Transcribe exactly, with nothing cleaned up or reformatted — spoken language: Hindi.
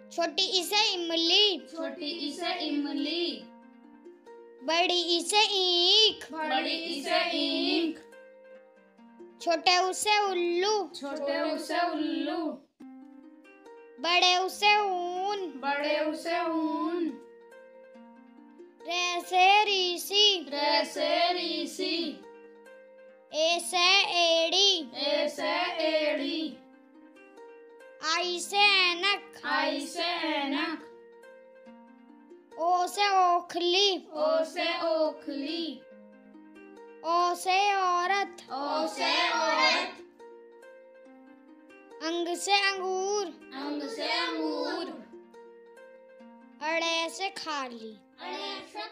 छोटी ई से इमली, छोटी ई से इमली। बड़ी ई से ईंख, बड़ी ई से ईंख। छोटे ऊ से उल्लू, छोटे ऊ से उल्लू। बड़े ऊ से ऊन, बड़े ऊ से ऊन। रे से ऋषि, रे से ऋषि। ए से एड़ी, ए से एड़ी। आई से ऐनक, आई से ऐनक। ओ से ओखली, ओ से ओखली। ओ से औरत, ओ से औरत। अंग से अंगूर, अंग से अंगूर। अड़े से खाली, अड़े से